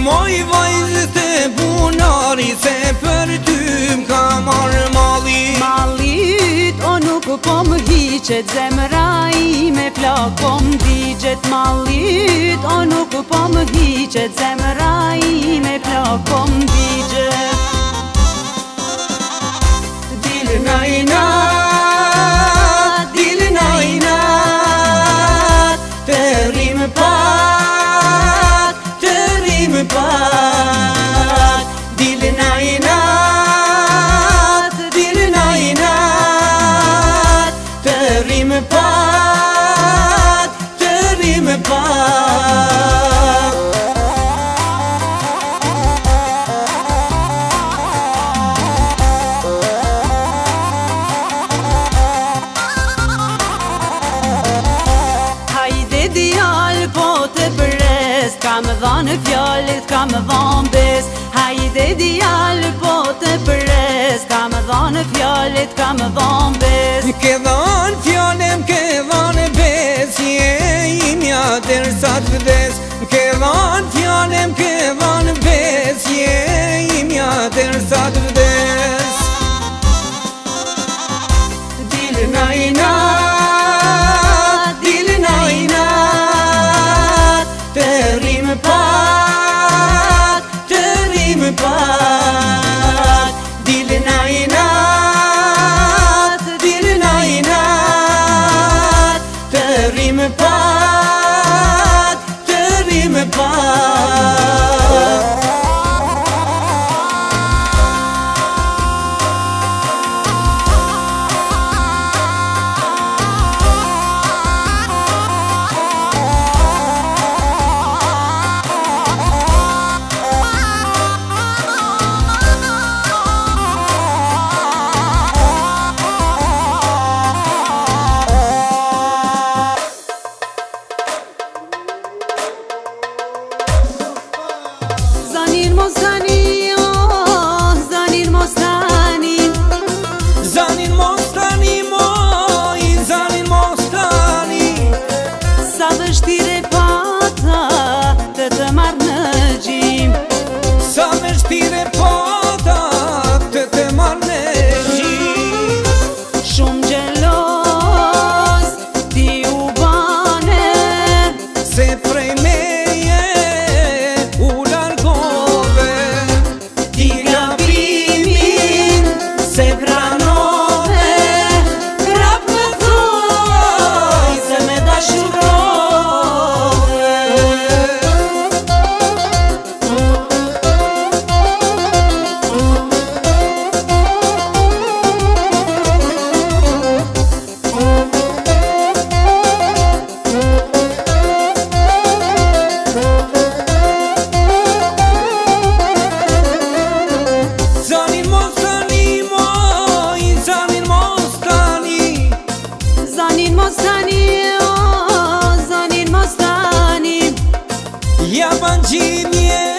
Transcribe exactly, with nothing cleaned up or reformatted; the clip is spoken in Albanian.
Moj vajzë punari se për ty m'ka marrë malli. Mallit o nuk po më hiqet, zemra ime plak po m'digjet. Mallit o nuk po më hiqet, zemra ime plak po m'digjet. Dil najnat, dil najnat, të rrim pak, të rrim pak. Dil najnat, dil najnat, të rrim pak, të rrim pak. Ka më dhanë fjallit, ka më dhanë bes. Hajde djallë po të pres. Ka më dhanë fjallit, ka më dhanë bes. Ke dhanë fjallem, ke dhanë bes, je imja dersa të vdes. Ke dhanë fjallem, ke dhanë bes, je imja dersa të vdes. Dil najnat, dil najnat, të rrim pak, të rrim pak. Dil najnat, dil najnat, të rrim pak, të rrim pak. Zanin mos tani, oh, zanin mos tani. Zanin mos tani, moj, zanin mos tani. Sa vështire pata të të marrë në gjim. Sa vështire pata të të marrë në gjim. Shumë gjelos ti u bane, se prej meje u largove. Ti gabrimin se pranove, prap më thuaj se me dashurove. Zanin mos tani, moj, zanin mos tani. zanin mos tani, oh, zanin mos tani. Ja ban gjimje